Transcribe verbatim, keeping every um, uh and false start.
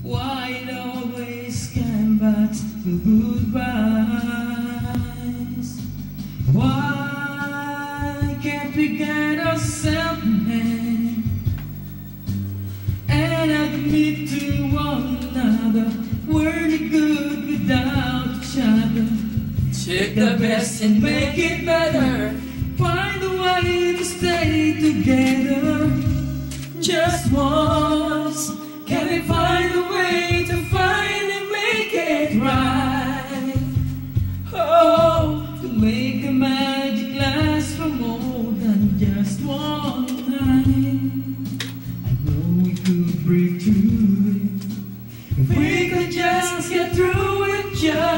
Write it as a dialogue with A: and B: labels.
A: Why it always came back to goodbyes? Why can't we get ourselves in hand and admit to one another we're no good without each other? Take the best and make it better. Find a way to stay together. Just once, can we find a way to finally make it right? Oh, to make the magic last for more than just one night. I know we could break through it if we could just get through it. Just